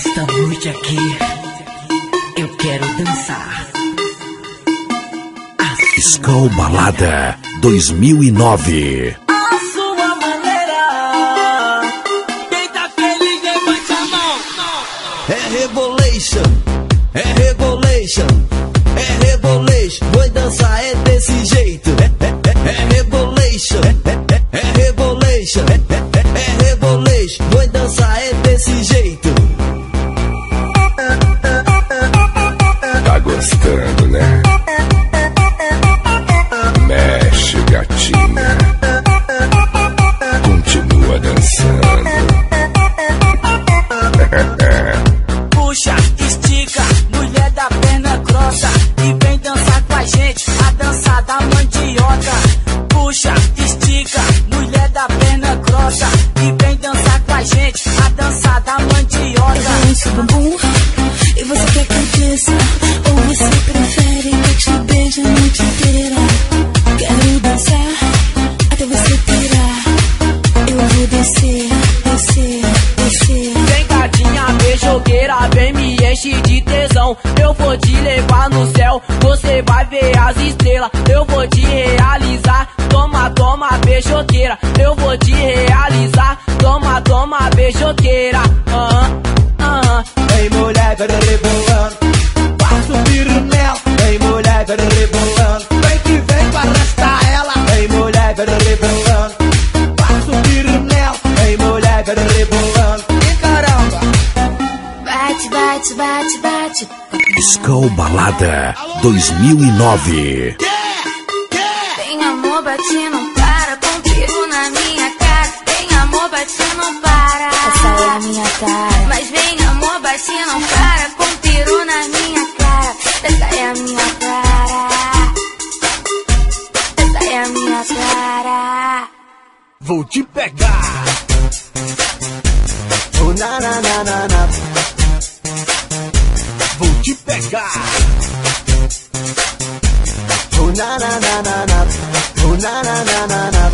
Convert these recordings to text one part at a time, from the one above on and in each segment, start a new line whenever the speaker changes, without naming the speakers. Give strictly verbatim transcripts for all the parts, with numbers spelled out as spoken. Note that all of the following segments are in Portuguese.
Esta noite aqui eu quero dançar.
Skull Balada dois mil e nove.
A sua maneira. Quem tá feliz levante a mão.
É Revolution, é Revolution, é Revolution. Vou dançar é desse jeito. É, é, é, é Revolution, é, é, é Revolution, é, é, é Revolution. Vou dançar é desse jeito.
Tá gostando, né? Mexe, gatinha. Continua dançando.
Puxa, estica, mulher da perna grossa, e vem dançar com a gente, a dança da mandioca. Puxa, estica, mulher da perna grossa, e vem dançar com a gente, a dança da mandioca.
Esse bumbum, e você quer que eu desça, ou você prefere que eu te beije a noite inteira? Quero dançar até você tirar. Eu vou descer, descer, descer.
Vem gatinha beijoqueira, vem me enche de tesão. Eu vou te levar no céu, você vai ver as estrelas. Eu vou te realizar, toma, toma beijoqueira. Eu vou te realizar, toma, toma beijoqueira. Aham, aham.
Vem mulher, vai rebolando, passa o tiro nela. Vem mulher, vai rebolando, vem que vem pra arrastar ela. Vem mulher, vai rebolando, passa o tiro nela. Vem mulher, vai rebolando, e caramba.
Bate, bate, bate, bate.
Skull Balada dois mil e nove.
Vem amor, bate, não para, com tiro na minha cara. Vem amor, bate, não para. Essa é a minha cara. Mas vem amor, bate, não para, com tiro na minha cara. Essa é a minha cara. Essa é a minha cara.
Vou te pegar. Oh, na, na, na, na, na. Vou te pegar. Oh, na, na, na, na, na. Oh, na, na, na, na, na.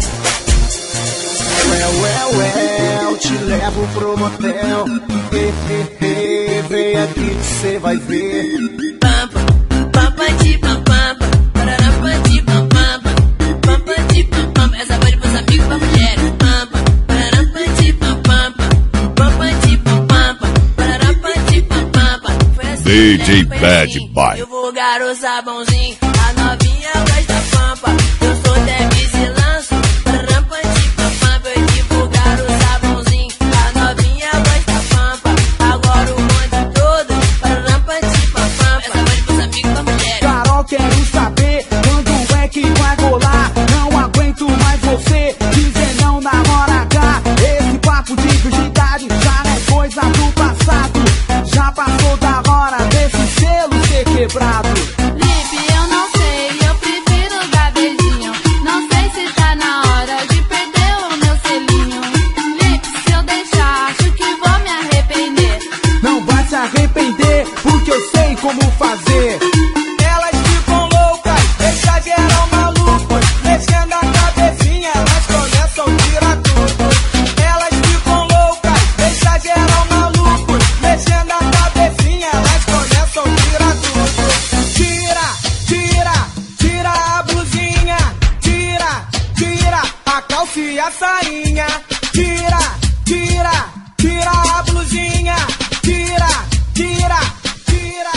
Well, well, well, te levo pro motel. Hey, hey, hey, vem aqui que cê vai ver.
Pampa, pampa de pampampa, parará de pampampa, pampa de pampampa. Essa vai pros amigos, pra mulher. Pampa, parará de pampampa, pampa de pampampa, parará de pampampa.
D J Bad Boy.
Eu vou garo sabãozinho, a novinha gosta pampa. Eu sou Debs e lanço, parará de pampampa. Eu divulgar o sabãozinho, a novinha gosta pampa. Agora o mundo todo, parará de pampampa. Essa vai pros amigos, pra mulher.
Carol, quero saber quando é que vai rolar. Não aguento mais você dizer não na hora H. Esse papo de virgindade já não é coisa do passado. Já passou da hora desse selo ser quebrado.
Lipe, eu não sei, eu prefiro dar beijinho. Não sei se tá na hora de perder o meu selinho. Lipe, se eu deixar, acho que vou me arrepender.
Não vai se arrepender, porque eu sei como fazer. Elas ficam loucas, deixa geral maluco. Mexendo a cabecinha, elas começam a tirar tudo. Elas ficam loucas, deixa geral maluco. Mexendo a cabecinha, elas começam a tirar tudo. Tira, tira, tira a blusinha. Tira, tira a calça e a sainha. Tira, tira, tira a blusinha. Tira, tira, tira,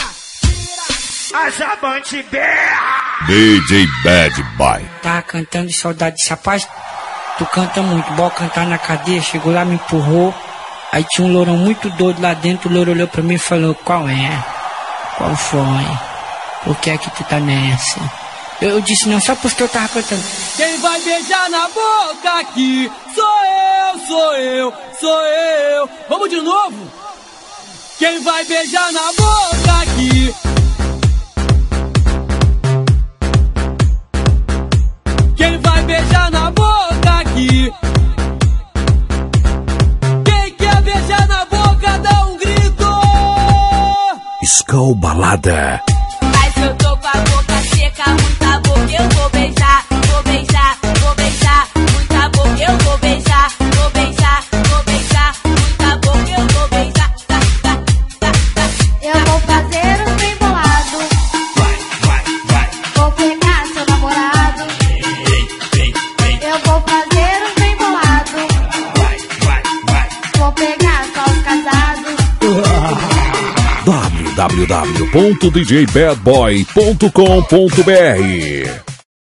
tira. A Jabante berra.
D J Bad Boy.
Tava cantando de saudade desse rapaz. Tu canta muito, bora cantar na cadeia. Chegou lá, me empurrou. Aí tinha um lourão muito doido lá dentro. O louro olhou pra mim e falou: qual é? Qual foi? Por que é que tu tá nessa? Eu, eu disse não, só porque eu tava cantando. Quem vai beijar na boca aqui sou eu, sou eu, sou eu. Vamos de novo? Quem vai beijar na boca aqui? Quem vai beijar na boca aqui? Quem quer beijar na boca, dá um grito!
Skull Balada.
Mas eu tô com a boca seca, muita boca eu vou beijar. Vou beijar, vou beijar, muita boca eu vou beijar. Vou beijar, vou beijar, muita boca eu vou beijar. Tá, tá.
w w w ponto d j bad boy ponto com ponto b r.